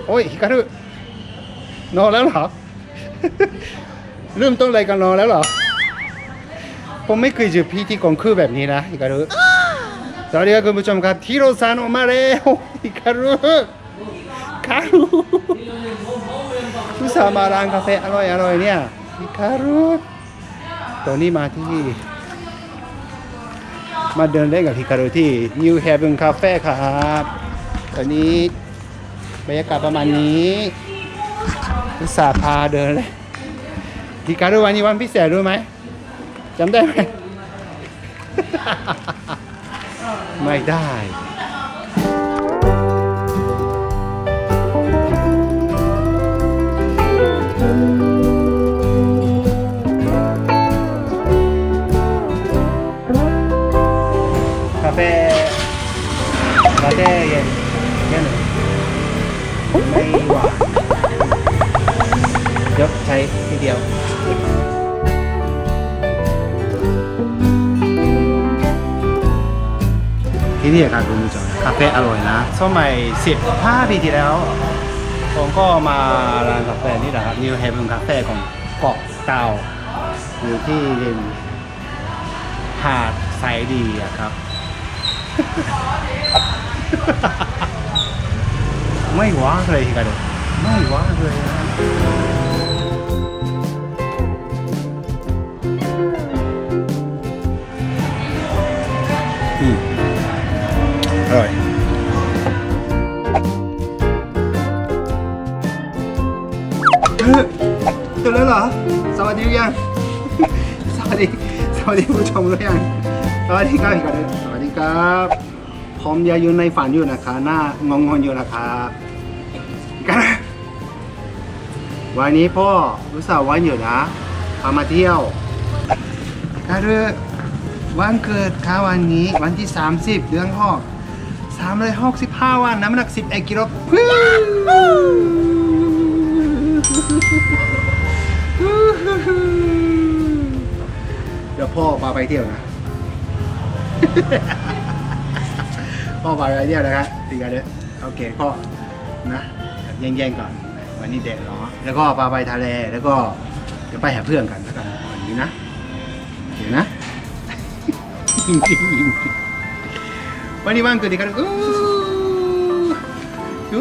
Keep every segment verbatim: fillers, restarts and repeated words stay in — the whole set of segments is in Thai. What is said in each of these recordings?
โอ้ยฮิคารุนอนแล้วเหรอเริ่มต้นรายการนอนแล้วเหรอผมไม่เคยเจอพี่ที่กองคือแบบนี้นะฮิคารุสวัสดีครับคุณผู้ชมครับฮิโรซันออกมาแล้วฮิคารุฮิคารุผู้สาวมาร้านกาแฟอร่อยอร่อยเนี่ยฮิคารุตอนนี้มาที่มาเดินเล่นกับฮิคารุที่ New Haven Cafe ครับตอนนี้บรรยากาศประมาณนี้อุตส่าห์พาเดินเลยฮิคารุวันนี้วันพิเศษรู้ไหมจำได้ไหม ไม่ได้คาเฟ่คาเฟ่เย็นเย็นไม่หวานเดี๋ยวใช้ทีเดียวที่นี่ครับคุณผู้ชมคาเฟ่อร่อยนะสมัยสิบห้าปีที่แล้วผมก็มาร้านกาแฟนี่แหละครับ New Haven Cafe ของเกาะเต่าอยู่ที่ริมหาดไซดีอะครับ ไม่ว้าเลยทีกันเลยไม่ว้าเลยนะอืมอร่อยตื่นแล้วเหรอสวัสดียังสวัสดีสวัสดีผู้ชมหรือยังสวัสดีครับอีกแล้วสวัสดีครับผมยังอยู่ในฝันอยู่นะคะหน้างงงอยู่นะครับกันวันนี้พ่อรู้สึกวันอยู่นะพามาเที่ยวกันเลยวันเกิดค่ะวันนี้วันที่สามสิบเดือนหกสามร้อยหกสิบห้าวันน้ำหนักสิบเอ็ดกิโลเดี๋ยวพ่อพาไปเที่ยวนะ พ่อพาไปเที่ยวนะครับตีกันเลยโอเคพ่อนะแย่งๆก่อนวันนี้เด็กเนาะแล้วก็พาไปทะเลแล้วก็จะไปหาเพื่อนกันแล้วกันวันนี้นะเดี๋ยวนะ วันนี้วันเกิดที่กันอู้อู้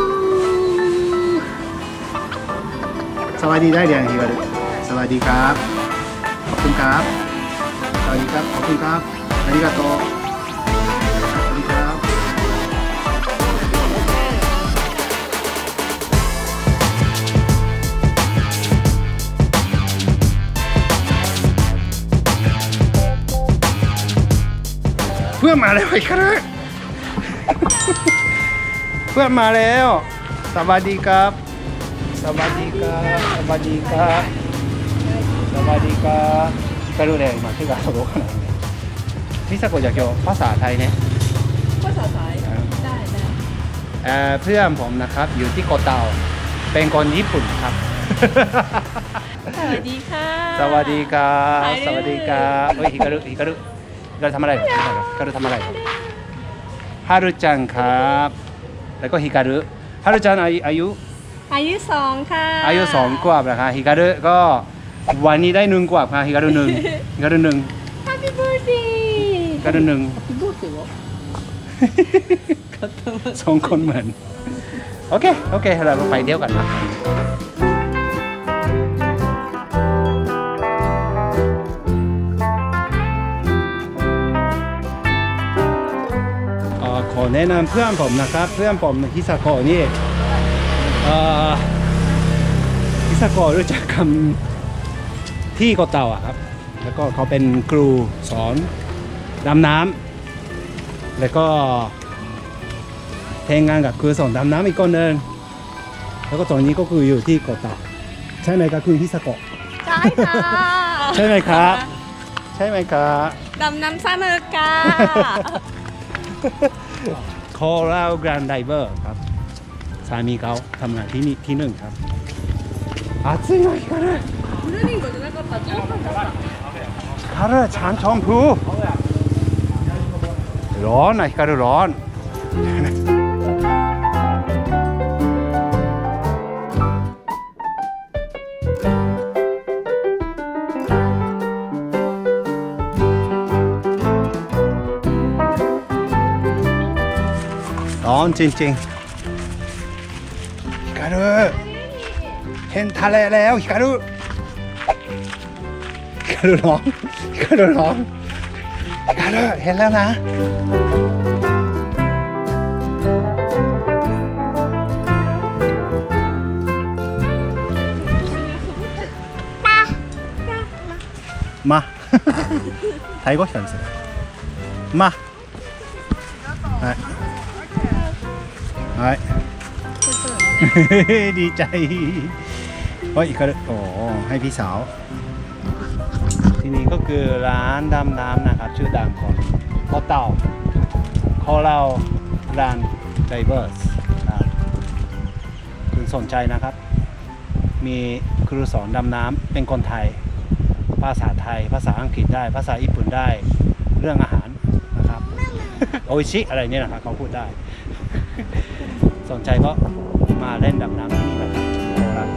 สวัสดีได้เดี๋ยวฮิคารุสวัสดีครับขอบคุณครับสวัสดีครับขอบคุณครับอาริกาโตสวัสดีครับเพื่อนมาแล้วไอ้ครับเพื่อนมาแล้วสวัสดีครับสวัสดีครับสวัสดีครับสวัสดีครับก็รู้เลยมาที่การสรุปขนาดนี้มิซาโกะจะเกี่ยวภาษาไทยเนี่ยภาษาไทยได้ได้เพื่อนผมนะครับอยู่ที่เกาะเต่าเป็นคนญี่ปุ่นครับสวัสดีค่ะสวัสดีครับสวัสดีครับเฮ้ยฮิคารุฮิคารุฮิคารุทำอะไรฮิคารุทำอะไรฮารุจังครับแล้วก็ฮิคารุฮารุจังอายุอายุสองค่ะอายุสองขวบนะคะฮิคารุก็วันนี้ได้หนึ่งขวบค่ะฮิคารุหนึ่งฮิคารุหนึ่ง Happy birthday ฮิคารุหนึ่ง Happy birthday วะสองคนเหมือนโอเคโอเคเราไปเที่ยวกันนะขอแนะนำเพื่อนผมนะครับเพื่อนผมฮิซาโกะนี่ฮิซาโกะรู้จักคำที่เกาะเต่าอะครับแล้วก็เขาเป็นครูสอนดำน้ำแล้วก็แทงงานกับครูสอนดำน้ำอีกคนหนึ่งแล้วก็ตอนนี้ก็คืออยู่ที่เกาะเต่าใช่ไหมครับคุณฮิซาโกะใช่ค่ะใช่ไหมครับใช่ไหมครับดำน้ำสนุกค่ะโคราลแกรนด์ไดเวอร์ครับสามีเขาทำงานที่นี่ที่หนึ่งครับ暑いなヒカルフラミンゴじゃなかった。ヒカルちゃんちょんพูร้อนนะヒカルร้อนร้อนจริงๆฮิคารุเห็นทะเลแล้วฮิคารุฮิคารุร้องฮิคารุร้องฮิคารุเห็นแล้วนะมาไทยก็ฉันสิมาはいはいดีใจเฮ้ยเขาโอ้ให้พี่สาวที่นี่ก็คือร้านดำน้ำนะครับชื่อดังของโคเต่าโคเราร้านไดเวอร์สคุณสนใจนะครับมีครูสอนดำน้ำเป็นคนไทยภาษาไทยภาษาอังกฤษได้ภาษาญี่ปุ่นได้เรื่องอาหารนะครับโออิชิอะไรเนี่ยนะครับเขาพูดได้สนใจก็มาเล่นดำน้ำที่นี่นะครับโคราช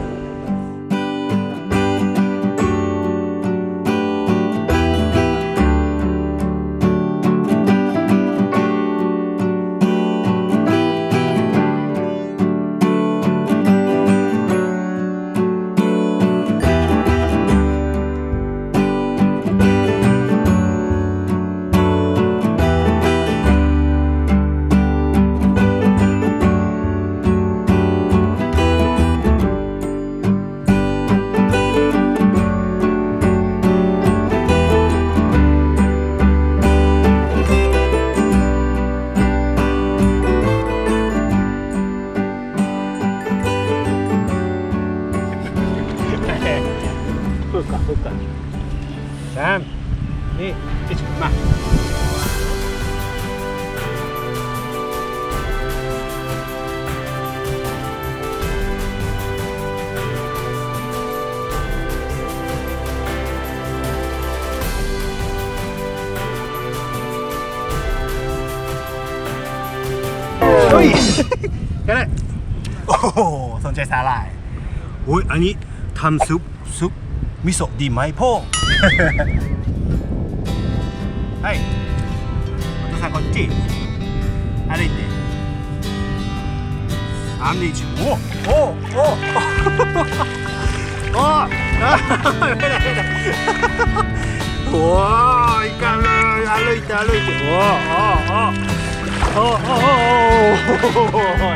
สามนี่จิตมาเฮ้ยก็ได้โอ้โหสนใจสาหร่ายโอ้ยอันนี้ทำซุปซุปมิโซะดีไหมพ่อはいお父さんこっち歩いてさんにちおおおおおおおいかん歩いて歩いておおおおおお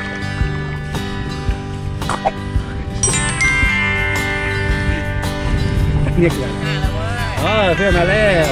เรียกอย่างเออเพื่อนมาแล้ว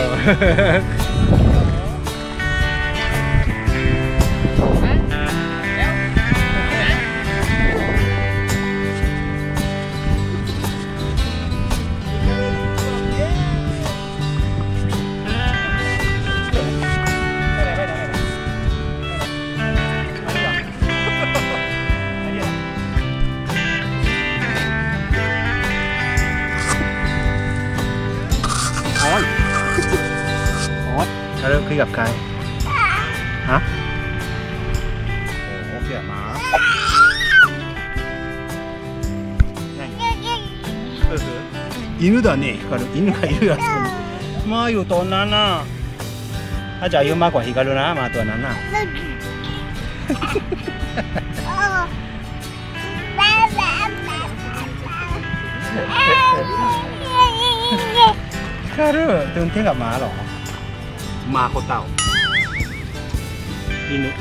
เริ่มคุยกับใครฮะโอ้เกี่ยมา犬だねヒカル犬がいるやつมาอยู่ตรงนั้นน่ะอาจจะอายุมากกว่าฮิคารุนะมาตัวนั้นน่ะฮิคารุตื่นเต้นกับหมาหรอมาโคเต่าอินุ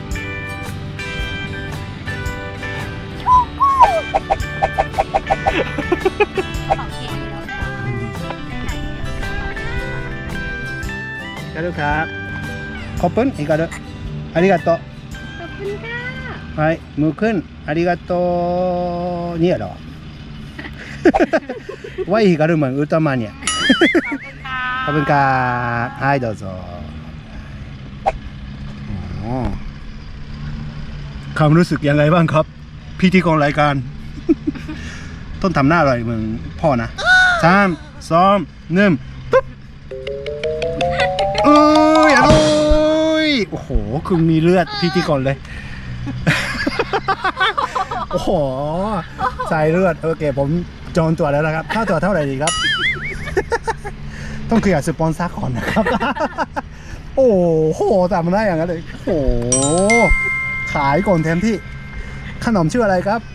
ฮิคารุครับขอบคุณฮิคารุありがとうขอบคุณค่ะはいมือขึ้นありがとうนี่เหรอว่าฮิคารุเหมือนอุลตร้าแมนเนี่ยขอบคุณครับはいどうぞความรู้สึกยังไงบ้างครับพิธีกรรายการต้นทำหน้าอะไรเหมือนพ่อนะสามสองหนึ่งปุ๊บโอ้ยอร่อยโอ้โหคือมีเลือดพิธีกรเลยโอ้โหใส่เลือดโอเคผมจองตัวแล้วนะครับค่าตัวเท่าไหร่ดีครับต้องคุยกับสปอนเซอร์ก่อนนะครับโอ้โหทำได้อย่างนั้นเลยโอ้โหขายก่อนเต็มที่ขนมชื่ออะไรครับ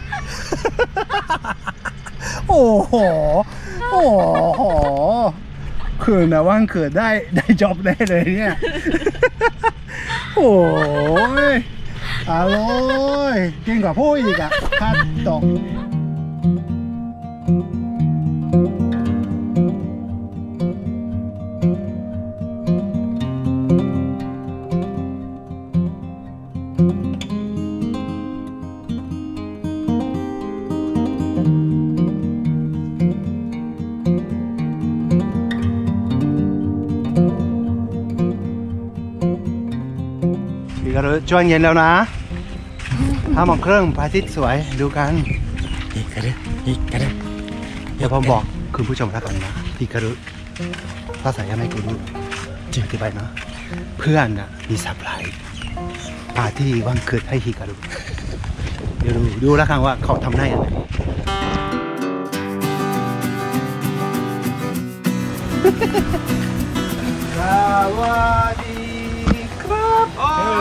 โอ้โหโอ้โหคืนนะว่างคืนได้ได้จ็อบได้เลยเนี่ย โอ้ยอร่อยกินกับพวกอีกอะคัดดอกจวนเย็นแล้วนะห้าโมงครึ่งพระอาทิตย์สวยดูกันอีกกระดึ๊อีกกระดึ๊เดี๋ยวผมบอกคุณผู้ชมแล้วกันนะพี่กระดึ๊ภาษายังไม่กูรู้จริงที่ไปนะเพื่อนนะมีซัพพลายปาร์ตี้วันเกิดให้ฮิการุเดี๋ยวดูดูแล้วกันว่าเขาทำได้ยังไงสวัสดีครับ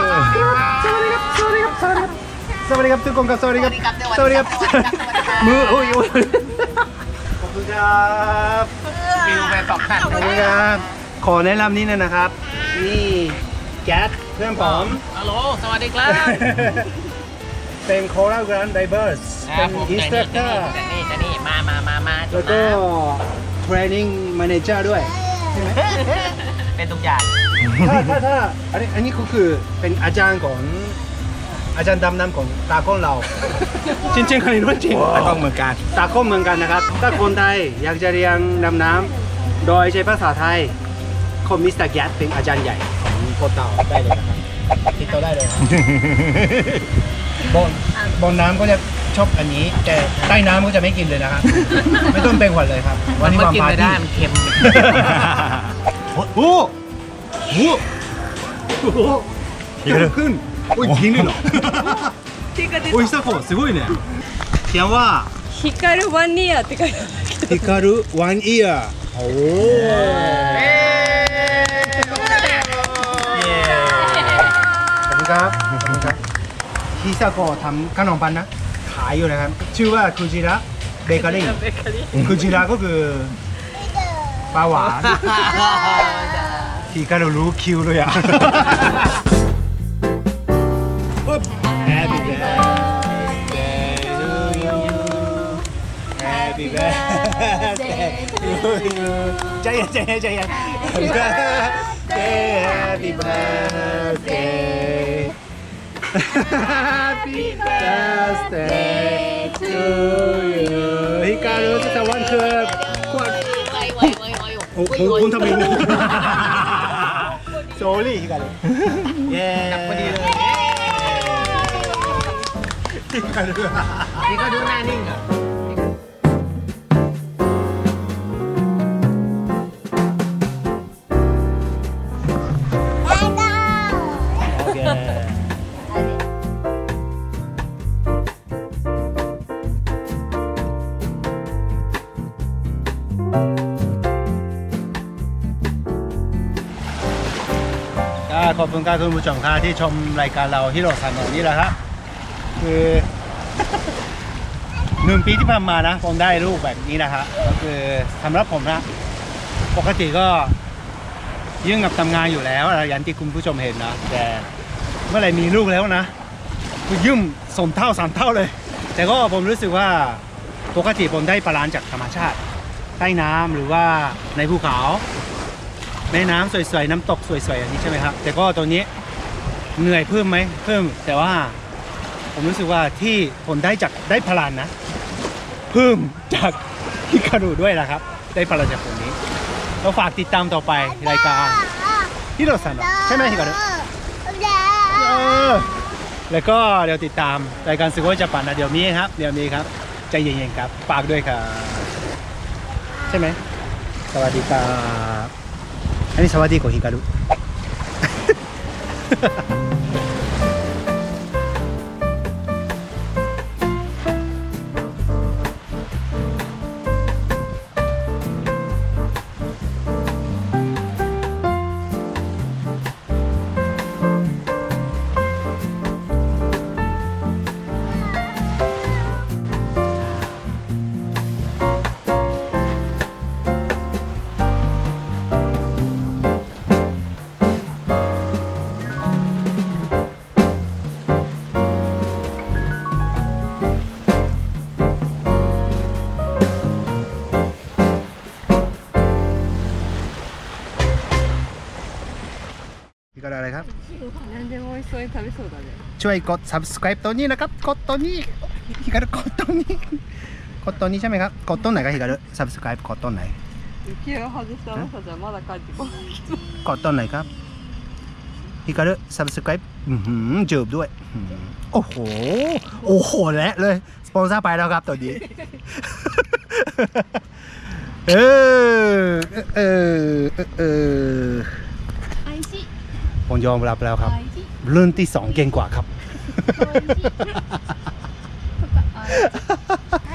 สวัสดีครับสวัสดีครับสวัสดีครับทุกคนครับสวัสดีครับสวัสดีครับมือโอ้ยโอ้ยขอบคุณครับฟิวไปสองพันขอบคุณครับขอแนะนำนี้นะครับนี่แก๊สเพื่อนผมฮัลโหลสวัสดีครับเป็นโคราชแกรนด์ไดเวอร์สเป็นอินสตรัคเตอร์แต่นี่แต่นี่มามามามาแล้วก็เทรนนิ่งแมเนเจอร์ด้วยใช่ไหมเป็นทุกอย่างถ้าถ้าถ้าอันนี้อันนี้ก็คือเป็นอาจารย์ของอาจารย์ดำน้ำของตากล้องเราจริงๆคนนี้รู้จริงตากล้องเมืองการตากล้องเมืองการนะครับถ้าคนไทยอยากจะเรียนดำน้ำโดยใช้ภาษาไทยคอมมิสเตอร์แก๊สเป็นอาจารย์ใหญ่ของโคเตาได้เลยนะครับติดต่อได้เลยครับบนบนน้ำก็จะชอบอันนี้แต่ใต้น้ำก็จะไม่กินเลยนะครับไม่ต้องเป็นหวัดเลยครับวันนี้วันปาร์ตี้มันเค็มโอ้โหโอ้โหขึ้นโอ้ยยิงเลยเหรอโอ้ยสักคนすごいねเขียนว่าฮิการุวันเนียって書いてあるฮิการุวันเอียโอ้ขอบคุณครับขอบคุณครับฮิซาโกะทำขนมปังนะขายอยู่นะครับชื่อว่าคุจิระเบเกอรี่คุจิระก็คือปลาหวานฮิการุรู้คิวเลยอ่ะHappy birthday to you Happy birthday to you ใจเย็นใจเย็นใจเย็น Happy birthday Happy birthday to you ฮิการุจะวันเกิดโอ้โหคุณทำเองโซลี่ฮิการุเย้พอดีเลยนี่ก็ดูนี่ก็ดูหน้านิ่งอ่ะโอเคขอบคุณครับคุณผู้ชมครับที่ชมรายการเราฮิโรซันโนะนี่แหละครับคือหนึ่งปีที่ผ่านมานะผมได้รูปแบบนี้นะครับก็คือสำหรับผมนะปกติก็ยุ่งกับทำงานอยู่แล้วอย่างที่คุณผู้ชมเห็นนะแต่เมื่อไหร่มีลูกแล้วนะคือยุ่งสมเท่าสามเท่าเลยแต่ก็ผมรู้สึกว่าปกติผมได้ปลาจากธรรมชาติใต้น้ำหรือว่าในภูเขาแม่น้ำสวยๆน้ำตกสวยๆอย่างนี้ใช่ไหมครับแต่ก็ตัวนี้เหนื่อยเพิ่มไหมเพิ่มแต่ว่าผมรู้สึกว่าที่ผมได้จากได้พลังนะเพิ่มจากฮิการุด้วยนะครับได้พลังจากคนนี้เราฝากติดตามต่อไปรายการฮิโรซันใช่ไหมฮิการุแล้วก็เดี๋ยวติดตามรายการสึโกะญี่ปุ่นนะเดี๋ยวมีครับเดี๋ยวมีครับใจเย็นๆครับฝากด้วยครับใช่ไหมสวัสดีครับอันนี้สวัสดีของฮิการุそういう食べそうだねช่วยกด subscribe ตัวนี้นะครับกดตัวนี้ฮิการุกดตัวนี้กดตัวนี้ใช่ไหมครับกดตัวไหนครับฮิการุ subscribe กดตัวไหน雪を外したまさじゃまだ帰ってこないけどกดตัวไหนครับฮิการุ subscribe อือหือจืบด้วยอื้อหือโอ้โหโอ้โหและเลยสปอนเซอร์ไปแล้วครับตัวนี้ เออเออเออเออおいしいผมยอมรับแล้วครับおいしいรุ่นที่สองเก่งกว่าครับおいしい